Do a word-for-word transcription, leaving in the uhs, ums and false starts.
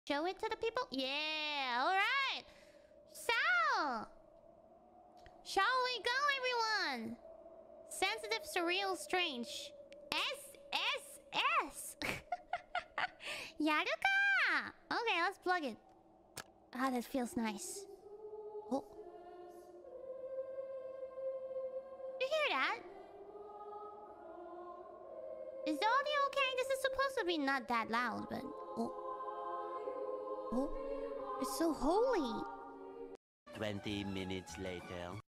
Show it to the people? Yeah, alright! So... Shall we go, everyone? Sensitive, surreal, strange. S S S! Yaruka! Okay, let's plug it. Ah, that feels nice. Oh. You hear that? Is the audio okay? This is supposed to be not that loud, but... Oh. Oh. It's so holy. Twenty minutes later.